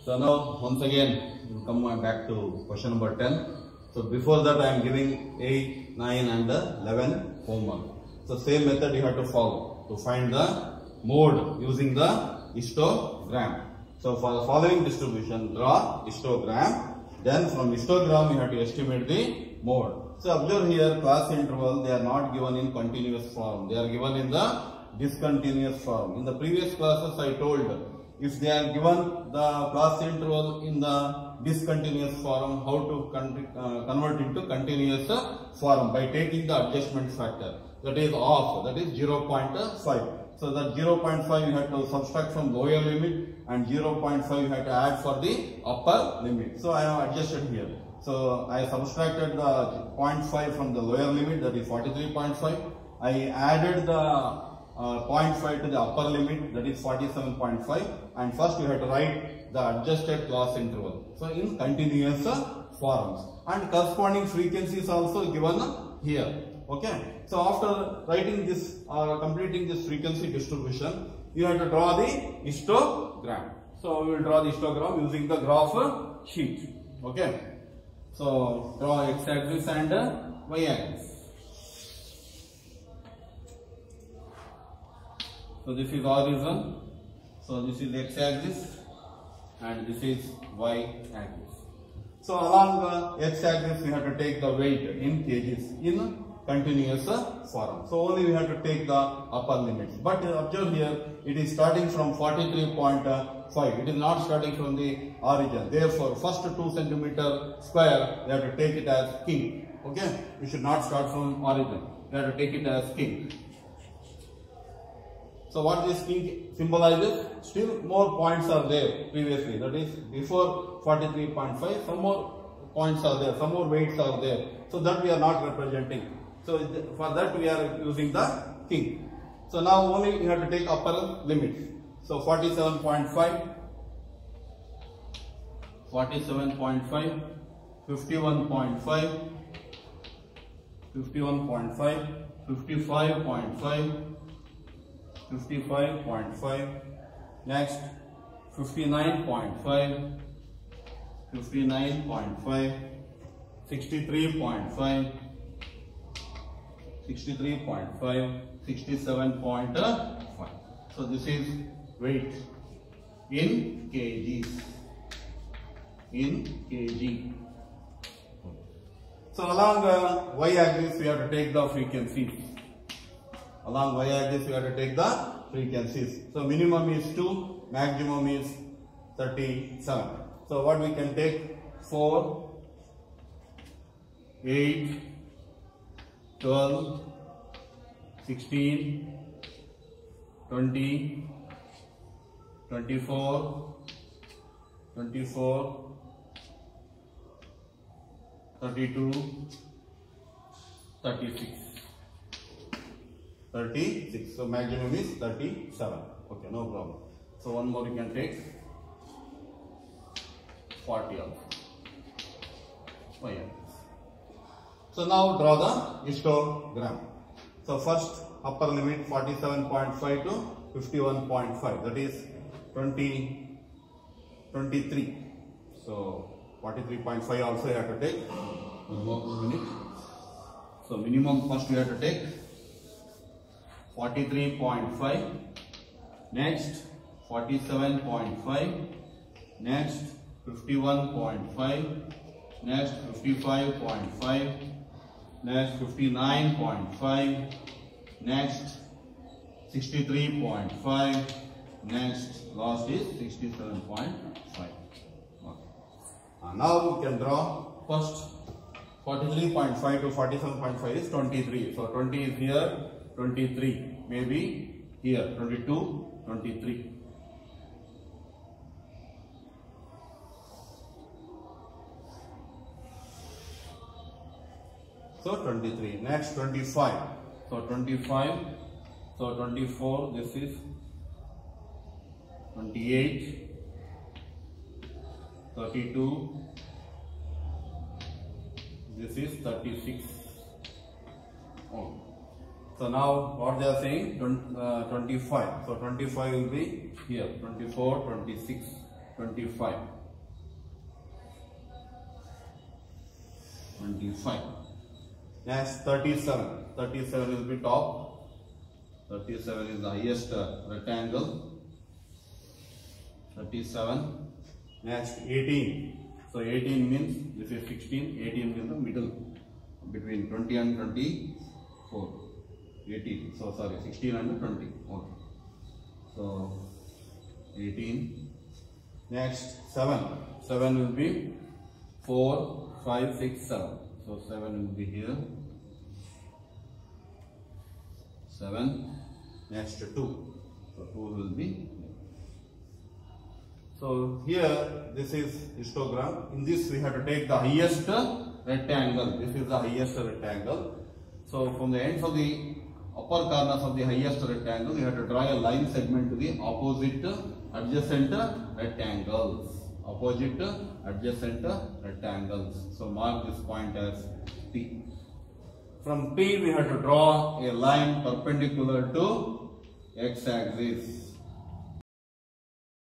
So now once again we come back to question number 10. So before that I am giving 8, 9 and 11 homework. So same method you have to follow to find the mode using the histogram. So for the following distribution, draw histogram. Then from histogram you have to estimate the mode. So observe here, class interval, they are not given in continuous form. They are given in the discontinuous form. In the previous classes I told, if they are given the class interval in the discontinuous form, how to convert into continuous form by taking the adjustment factor. That is off, that is 0.5. So that 0.5 you have to subtract from lower limit and 0.5 you have to add for the upper limit. So I have adjusted here. So I subtracted the 0.5 from the lower limit, that is 43.5. I added the 0.5 to the upper limit, that is 47.5, and first you have to write the adjusted class interval. So in continuous forms, and corresponding frequencies also given here. Okay. So after writing this completing this frequency distribution, you have to draw the histogram. So we will draw the histogram using the graph sheet. Okay. So draw x-axis and y-axis. So this is horizon, so this is x-axis and this is y-axis. So along the x-axis we have to take the weight in kgs in continuous form. So only we have to take the upper limits. But observe here, it is starting from 43.5. It is not starting from the origin. Therefore, first 2 cm square, we have to take it as king. Okay, we should not start from origin. We have to take it as king. So what this king symbolizes? Still more points are there previously. That is before 43.5, some more points are there, some more weights are there. So that we are not representing. So for that we are using the king. So now only you have to take upper limits. So 47.5, 47.5, 51.5, 51.5, 55.5, 55.5, next 59.5, 59.5, 63.5, 63.5, 67.5. So this is weight in kgs. In kg. So along y-axis we have to take the frequencies. Along y-axis we have to take the frequencies. So minimum is 2, maximum is 37. So what we can take? 4, 8, 12, 16, 20, 24, 24, 32, 36. 36. So maximum is 37. Okay, no problem. So one more you can take 40 also. Oh yeah. So now draw the histogram. So first upper limit 47.5 to 51.5. That is 23. So 43.5 also you have to take. One more minute. So minimum first you have to take 43.5, next 47.5, next 51.5, next 55.5, next 59.5, next 63.5, next last is 67.5. Okay. Now we can draw first 43.5 to 47.5 is 23. So 20 is here, 23, maybe here, 22, 23. So 23, next 25, so 25, so 24, this is 28, 32, this is 36. Oh. So now what they are saying, 25. So 25 will be here, 24, 26, 25. 25. Next 37. 37 will be top. 37 is the highest rectangle. 37. Next 18. So 18 means this is 16. 18 is the middle between 20 and 24. 18. So sorry, 16 and 20. Okay. So 18. Next 7. 7 will be 4, 5, 6, 7. So 7 will be here. 7. Next 2. So 2 will be here. So here this is histogram. In this we have to take the highest rectangle. This is the highest rectangle. So from the ends of the upper corners of the highest rectangle, you have to draw a line segment to the opposite adjacent rectangles. Opposite adjacent rectangles. So mark this point as P. From P we have to draw a line perpendicular to x-axis.